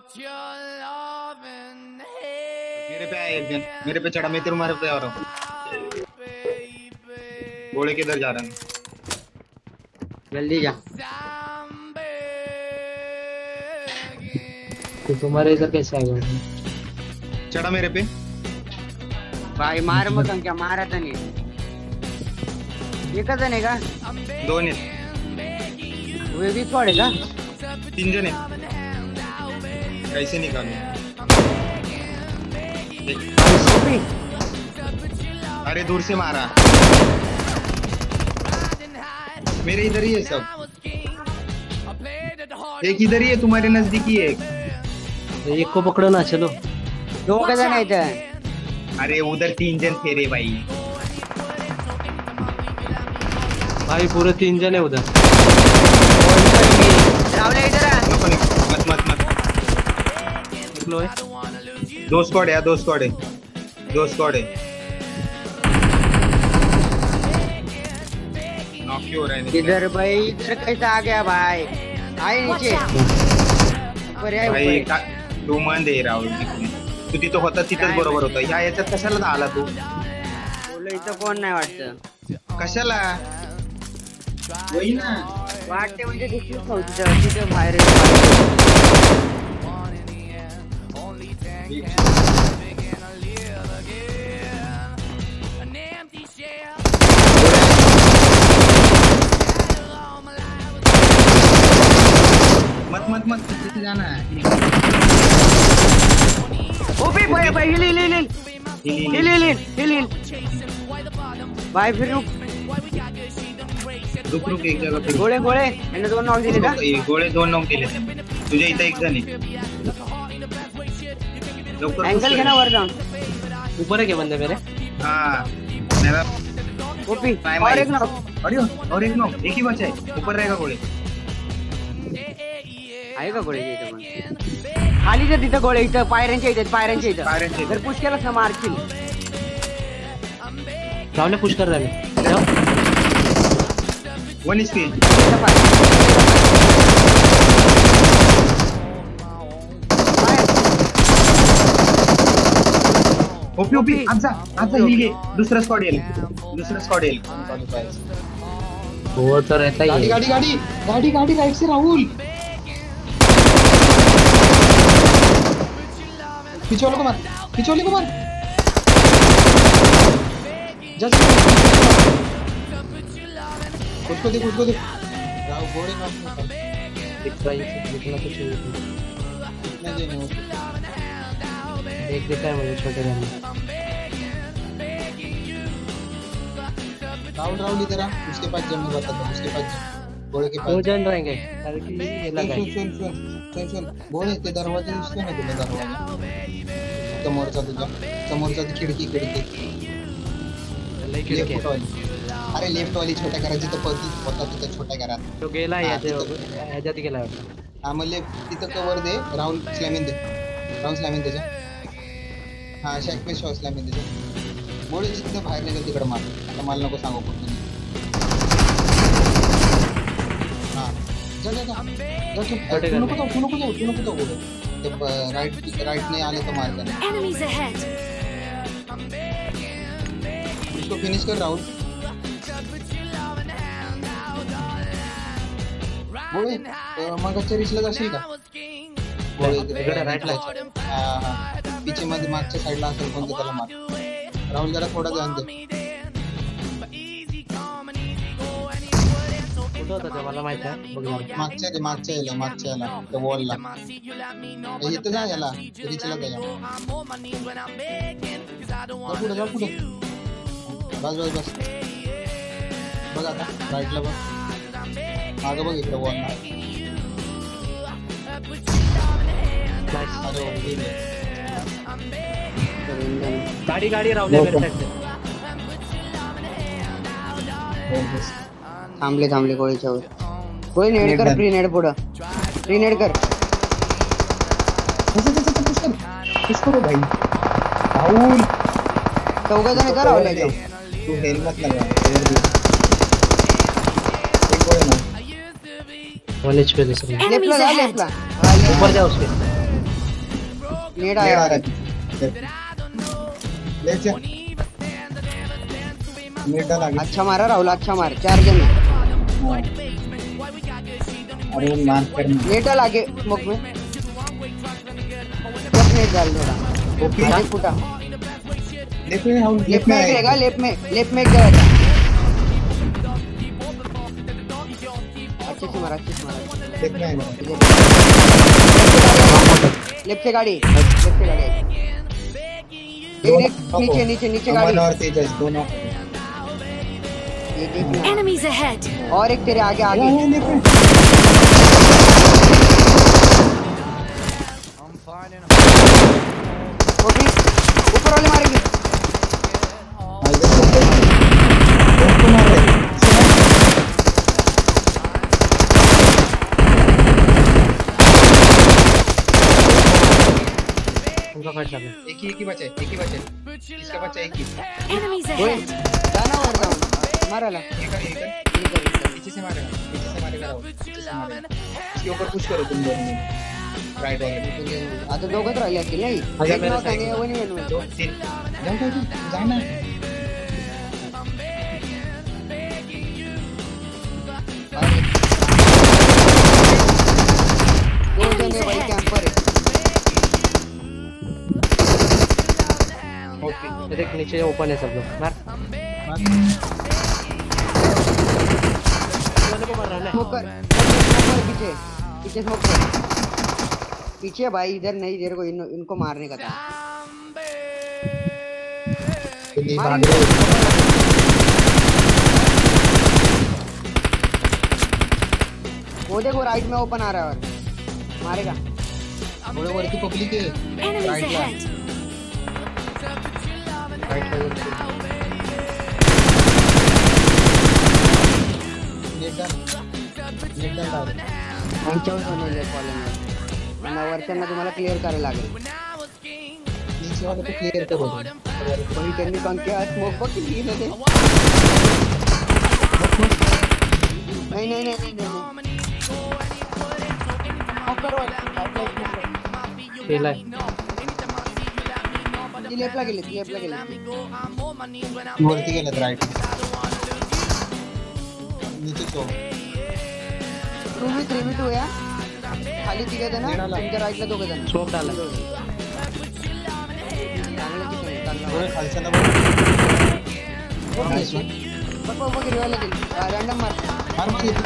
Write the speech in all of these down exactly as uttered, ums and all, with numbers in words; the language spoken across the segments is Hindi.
मेरे पे आया एक जन, मेरे पे चढ़ा, मैं तेरे मारे पे आ रहा हूँ। घोड़े किधर जा रहा है? जल्दी जा। तो तुम्हारे इधर कैसे आ गया? चढ़ा मेरे पे भाई मार मत क्या मारा था नहीं ये कसा नहीं का दोन आहेत वे भी थोड़े का तीन जन आहेत कैसे निकालू अरे दूर से मारा मेरे इधर ही है सब एक इधर ही है तुम्हारे नजदीकी है एक को पकड़ो ना चलो दो कसा नहीं था अरे उधर तीन जन थे रे भाई भाई पूरे तीन जन है उधर राहुल इधर आ मत मत मत निकलो है दो स्क्वाड है दो स्क्वाड है दो स्क्वाड है नॉक क्यों हो रहा है इधर भाई इधर कैसा आ गया भाई आए नीचे ऊपर आहे भाई ऊपर तू मन दे राहुल तू तिथं होता तिथंच बरोबर होता ह्या याच्यात कशाला आला तू बोल इथं कोण नाही वाटतं कशाला वही ना वाटते म्हणजे दुसरी खाऊची तिथं बाहेर मत मत मत किती जाना है ओपी भाई भाई हिल हिल हिल हिल हिल हिल हिल हिल भाई फिर रुक रुक रुक एक जगह पे गोळे गोळे मैंने दोन नॉक दिले का गोळे दोन नॉक दिले तुझ्या इथं एक जण आहे एंगल घे ना वर जाऊन ऊपर है क्या बंदे मेरे हाँ मेरा ओपी और एक नॉक अरे और एक नॉक एक ही बचा है ऊपर रहेगा गोळे आहे का गोळे इथं पण खाली जर तिथं गोळे इथं पायऱ्यांच्या इथं पायऱ्यांच्या इथं पायऱ्यांच्या इथं. जर पुश केलास ना मारशील राहुल पुश कर रहा है जाओ one H P OP OP आमचा आमचा हिल आहे दुसरा स्क्वॉड येईल दुसरा स्क्वॉड येईल वो तो रहता ही गाड़ी है गाड़ी गाड़ी गाड़ी गाड़ी राइट से राहुल पीछे वाले को मार पीछे वाले को मार जस्ट उसको देख उसको देख राहुल घोड़े मार दिख रहा है दिखना तो चाहिए कितना देने हो देख देखा है मुझे छोटे गाने राहुल राहुल इधर आ उसके पास जम नहीं बताता उसके पास घोड़े के दो पास जन रहेंगे अरे कि ये लगा सुन सुन सुन सुन सुन घोड़े ते दरवाजे दिसतो ना तुला दरवाजा समोरचा तुझ्या समोरचा ती खिडकी खिडकी लेफ्ट वाली अरे लेफ्ट वाली छोट्या घराची तर पती होता तिथं छोट्या घरात तो गेला ह्याच्यात गेला होता हा मग लेफ्ट तिथं कवर दे राहुल स्लॅमिन दे राहुल स्लॅमिन त्याच्या हा शॅक पे शॉ स्लॅमिन त्याच्या गोळी जिथं बाहेर निघेल तिकडे मार आता मला नको सांगू कुठे हा जा जा जा जा तू तू नको जाऊ तू नको जाऊ तू नको जाऊ बोल ते राईट राईट नाही आले तर मार कर Enemies ahead. इसको फिनिश कर राहुल बोले मागच्या रिचला जाशील का बोले इकडे राईटला हा हा पीछे मध्ये मागच्या साईडला असेल कोणतं त्याला मार राहुल जरा थोडा ध्यान दे कुठं होता ते मला माहिती आहे बघ जरा. मागच्या ते मागच्या याला मागच्या याला त्या वॉलला इथं जा याला रिचला जा पुढे जा पुढे बस बस बस बघ आता राईटला बघ मागं बघ इकडे वॉलला गाडी गाडी राहू द्या मेरे साइड से थांबले थांबले गोळीच्या वर गोळी नेड कर फ्री नेड पुढं फ्री नेड कर पुश करो भाई राहुल चौघ जण का राहुल तू हेल्मेट लगा एक गोळी ना वन एचपी दे सर Enemies ahead. ऊपर जा उसके नेड नेड आ आया रहा है ले जा नेड डाल आगे अच्छा मारा राहुल अच्छा मार चार जन है। हाँ। अरे मान कर नेट डाल आगे स्मोक में बस नेट डाल थोड़ा ओके आगे फुटा लेफ्ट में हम लेफ्ट में एक रहेगा लेफ्ट में लेफ्ट में एक गया था अच्छे से मारा अच्छे से मारा लेफ्ट में आएगा लेफ्ट से गाड़ी लेफ्ट से गाड़ी एक देख नीचे नीचे नीचे अमन गाड़ी और तेजस दोनों ये देखना Enemies ahead! और एक तेरे आगे आगे ये लेफ्ट में वो भी ऊपर वाले मारेंगे दोस्तों मार रहे उनका फाइट चालू है। एक ही एक ही बचा है एक ही बचा है इसका बचा एक ही Enemies ओए ahead! जाना और जाओ मारा ला ये कर ये कर पीछे से मारेगा पीछे से मारेगा राहुल पीछे से मारेगा इसके ऊपर पुश करो तुम दोनों में राइट वाले आता दोघंच राहिले असतील नाही अच्छा, एक मेरा नाव side. सांगे वनी वनी दो तीन जाओ जाओ जाओ जाना दो जण आहे भाई कॅम्पर आहे ओके ये देख नीचे ओपन है सब लोग मार वाले को मार रहा है स्मोक कर स्मोक कर पीछे पीछे स्मोक कर पीछे भाई इधर नहीं तेरे को इन, इनको मारने का था ये भाग मारेंगे। रहे वो देखो राइट में ओपन आ रहा है और मारेगा थोड़े वरती पब्लिक आहे Enemies राइट ला ahead! राइट ला वरती नेट डाल नेट डाल डाल यांच्यावर बनवले कॉलम आणि वरच्यांना तुम्हाला क्लिअर करायला लागेल नीचे वाले को क्लियर करो पण त्यांनी पंख्या स्मोक बघ किती गेलं ते नाही नाही नाही नाही नाही Smoke कर वर. खेला है ती लेफ्टला गेली ती लेफ्टला गेली वरती गेलेत राइट नीचे चो two v three v two या खाली तिघे जण तुमच्या राईटला दोघे जण स्मोक डाला चांगलं किती आहे, चांगलं थोडे आहे. खालच्याला बघ नाइस वन बघ बघ बघ रिवायला गेली रॅन्डम मार मार मार येते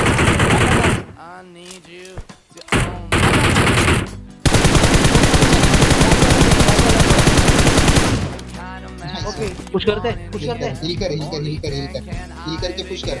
ओके पुश करते पुश करते हिल कर हिल कर हिल कर हिल कर हिल करके पुश कर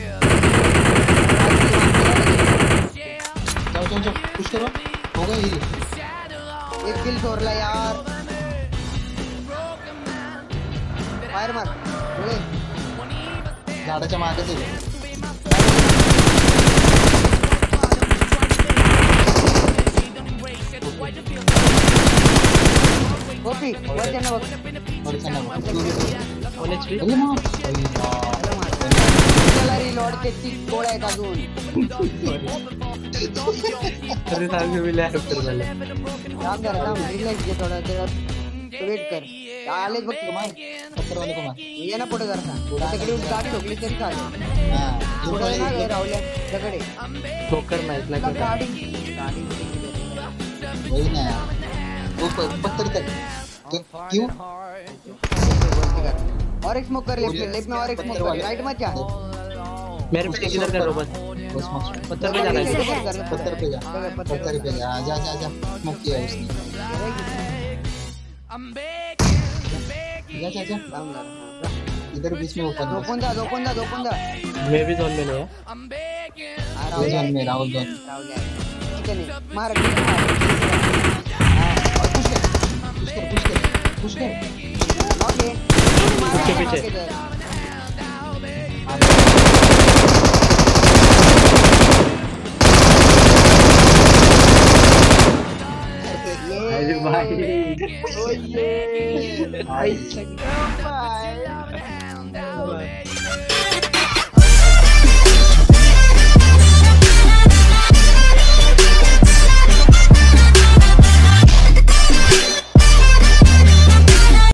जाओ जाओ जाओ पुश करो हो गया हिल एक किल चोरला यार फायर मार पुढे झाडाच्या मागेच आहे ओपी वरच्यांना बघ वरच्या ना वन एचपी अरे मार अरे यार त्याला मार त्याला रिलोड तेहतीस गोळ्या आहेत अजून अरे सांग मिला है फिर वाले थांब जरा थांब रिलॅक्स घे थोडा वेट कर आलेच बघ तू मार पत्थर वाले को मार ये ना पुढे जरा तिकडे गाडी ठोकली तरी चालेल हां पुढे ना गं, राहुल्या दगडे स्मोक करना है इतना तुला क्या गाडी गाडी वही ना यार वो प- पत्थर तक तो क्यों वरती कर और एक स्मोक कर लेफ्ट में लेफ्ट में और एक स्मोक कर राइट मत जा मेरे पे किधर कर रहा बस बस मत पत्थर पे जाना है पत्थर पे जा पत्थर पे जा जा जा जा स्मोक किया उसने जा जा जा इधर बीच में ओपन झोपून जा झोपून जा झोपून जा मैं भी जोन में नहीं है हा, राहुल राहुल्या जोन में राहुल जोन राहुल्या ठीक आहे नाही. मार ठीक आहे, मार पुश कर पुश कर पुश कर ओके मार पीछे, पीछे. ओके तर. अरे भाई ओये भाई बाय